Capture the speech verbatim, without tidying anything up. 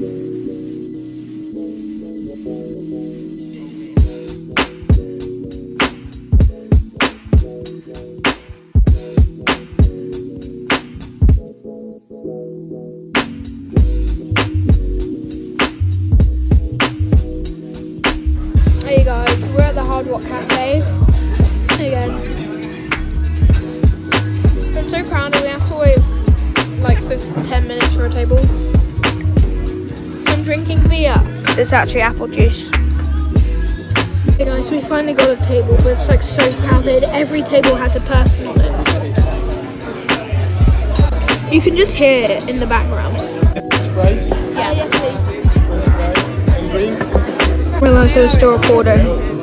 Hey guys, we're at the Hard Rock Cafe again. It's so crowded, we have to wait like for ten minutes for a table. I'm drinking beer. It's actually apple juice. Hey guys, we finally got a table, but it's like so crowded. Every table has a person on it. You can just hear it in the background. Yeah, yes please. Realised I was still recording.